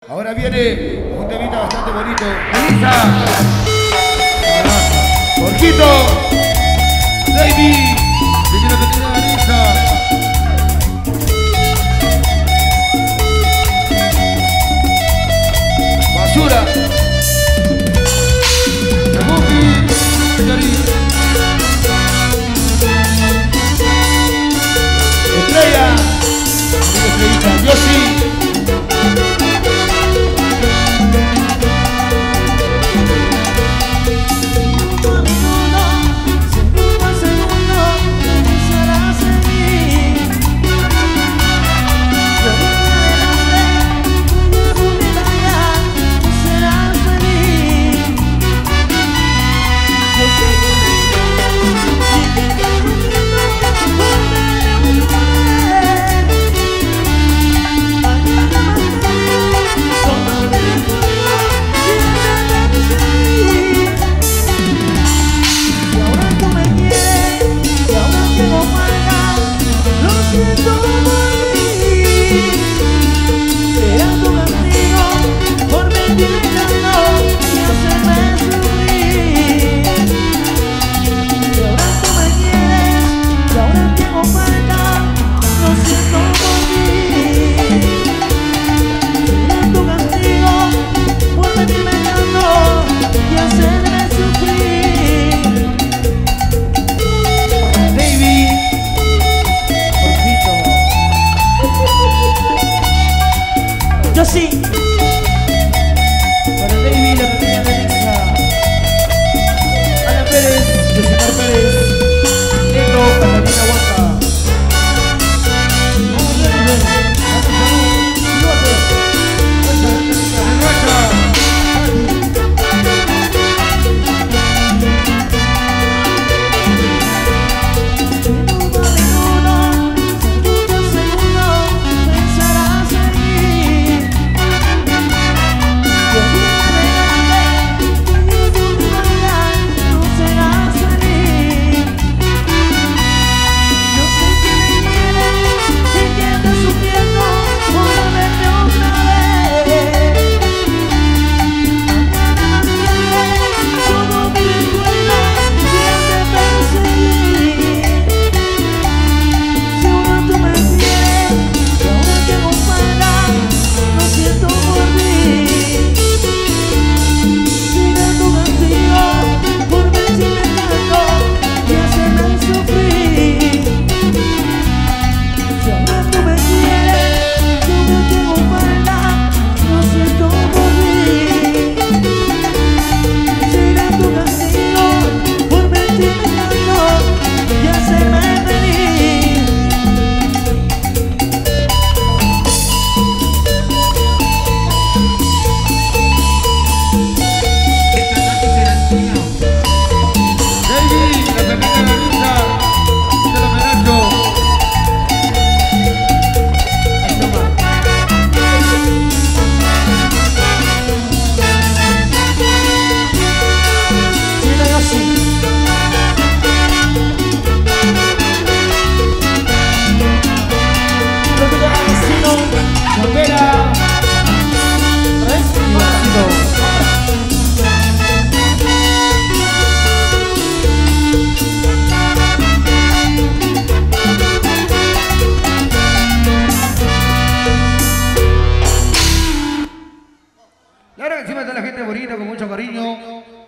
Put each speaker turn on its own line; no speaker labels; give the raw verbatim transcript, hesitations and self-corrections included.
Ahora viene un temita bastante bonito. Elisa, Jorgito, David, primero que tiene Elisa. Basura, Rebuki, Estrella, Estrellita, yo sí.
Yo sí. Para David, la pequeña de Elisa. Ana Pérez, Yosimar Pérez. Neto, Catalina Huanca.
Y ahora encima está la gente bonita con mucho cariño.